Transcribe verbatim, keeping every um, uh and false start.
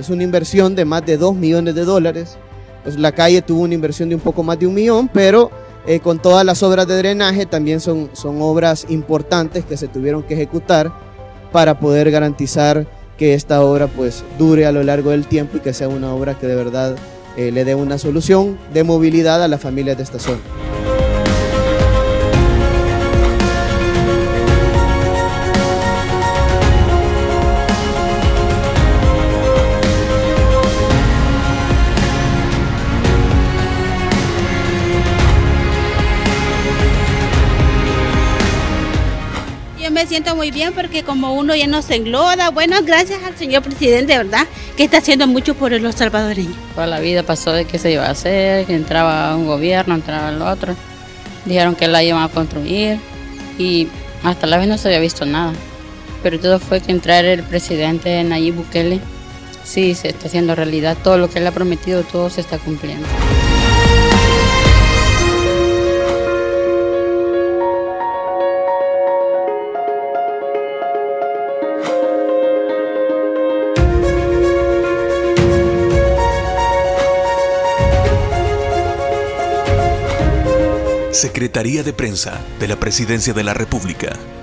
es una inversión de más de dos millones de dólares. Pues la calle tuvo una inversión de un poco más de un millón, pero eh, con todas las obras de drenaje también son, son obras importantes que se tuvieron que ejecutar para poder garantizar que esta obra pues dure a lo largo del tiempo y que sea una obra que de verdad eh, le dé una solución de movilidad a las familias de esta zona. Yo me siento muy bien porque como uno ya no se engloda, bueno, gracias al señor presidente, ¿verdad? Que está haciendo mucho por los salvadoreños. Toda la vida pasó de qué se iba a hacer, que entraba un gobierno, entraba el otro. Dijeron que la iban a construir y hasta la vez no se había visto nada. Pero todo fue que entrar el presidente Nayib Bukele, sí, se está haciendo realidad. Todo lo que él ha prometido, todo se está cumpliendo. Secretaría de Prensa de la Presidencia de la República.